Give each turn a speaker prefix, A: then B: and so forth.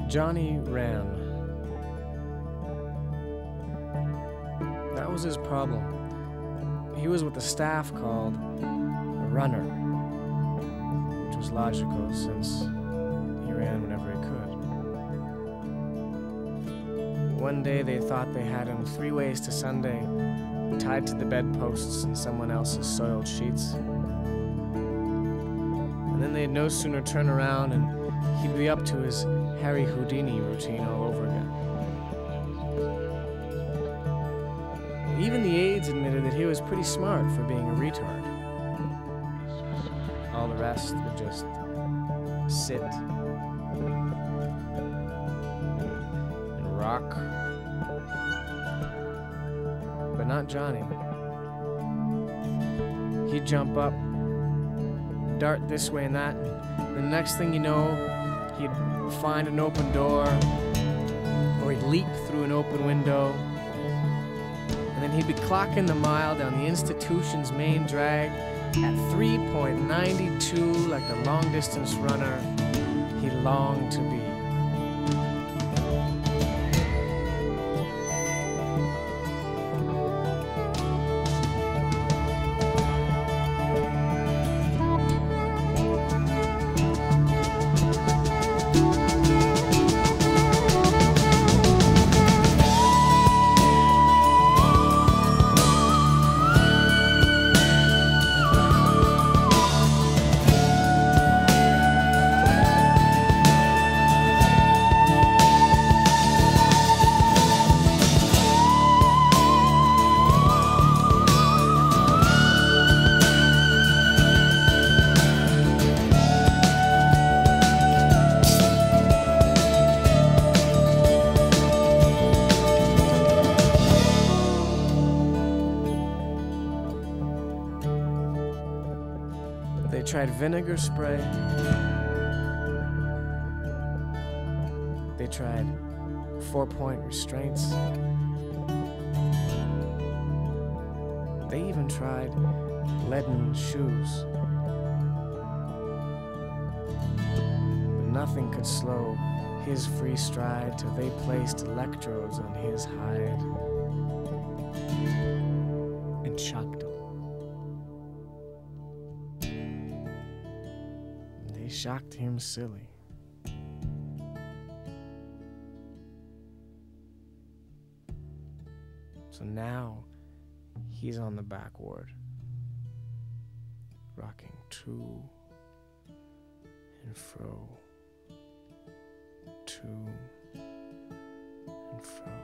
A: Johnny ran. That was his problem. He was what the staff called a runner, which was logical since he ran whenever he could. One day they thought they had him 3 ways to Sunday, tied to the bedposts in someone else's soiled sheets. And then they'd no sooner turn around and he'd be up to his Harry Houdini routine all over again. Even the aides admitted that he was pretty smart for being a retard. All the rest would just sit and rock. But not Johnny. He'd jump up, dart this way and that, and the next thing you know, he'd find an open door, or he'd leap through an open window, and then he'd be clocking the mile down the institution's main drag at 3.92 like the long-distance runner he longed to be. They tried vinegar spray. They tried 4-point restraints. They even tried leaden shoes. But nothing could slow his free stride till they placed electrodes on his hide and shocked him. They shocked him silly. So now he's on the back ward, rocking to and fro, to and fro.